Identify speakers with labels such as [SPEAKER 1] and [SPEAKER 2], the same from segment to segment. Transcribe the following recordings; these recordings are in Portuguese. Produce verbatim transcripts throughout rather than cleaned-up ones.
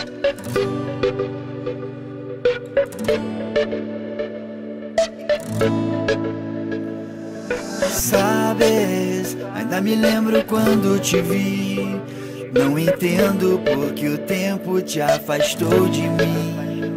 [SPEAKER 1] Sabes, ainda me lembro quando te vi. Não entendo porque o tempo te afastou de mim.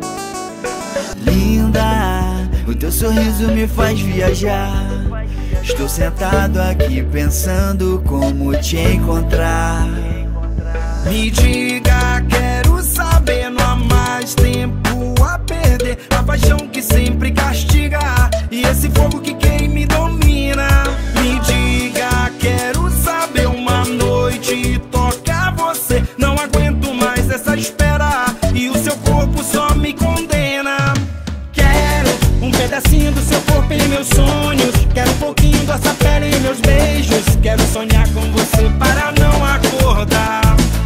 [SPEAKER 1] Linda, o teu sorriso me faz viajar. Estou sentado aqui pensando como te encontrar.
[SPEAKER 2] Me diga, quero saber, não há mais tempo a perder. A paixão que sempre castiga e esse fogo que quem me domina. Me diga, quero saber, uma noite toca você. Não aguento mais essa espera e o seu corpo só me condena. Quero um pedacinho do seu corpo em meus sonhos. Quero um pouquinho dessa pele em meus beijos. Quero sonhar com você para não acordar.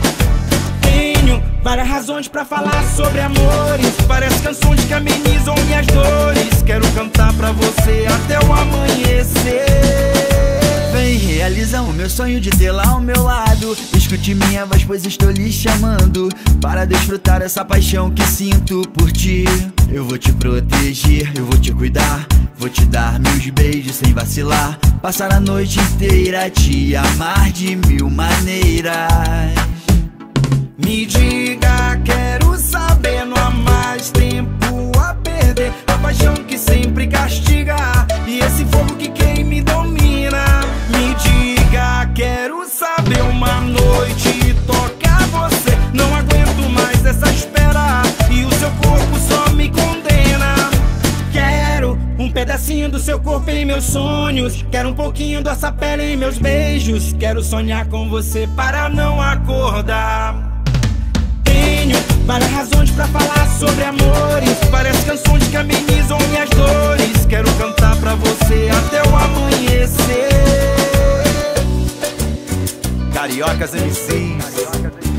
[SPEAKER 2] Várias razões pra falar sobre amores, várias canções que amenizam minhas dores. Quero cantar pra você até o amanhecer.
[SPEAKER 1] Vem realizar o meu sonho de tê-la ao meu lado. Escute minha voz, pois estou lhe chamando para desfrutar essa paixão que sinto por ti. Eu vou te proteger, eu vou te cuidar, vou te dar mil beijos sem vacilar. Passar a noite inteira a te amar de mil maneiras.
[SPEAKER 2] Me diga, quero saber, não há mais tempo a perder. A paixão que sempre castiga e esse fogo que quem me domina. Me diga, quero saber, uma noite toca você. Não aguento mais essa espera e o seu corpo só me condena. Quero um pedacinho do seu corpo em meus sonhos. Quero um pouquinho dessa pele em meus beijos. Quero sonhar com você para não acordar. Tenho várias razões pra falar sobre amores, várias canções que amenizam minhas dores. Quero cantar pra você até o amanhecer.
[SPEAKER 1] Cariocas M Cs.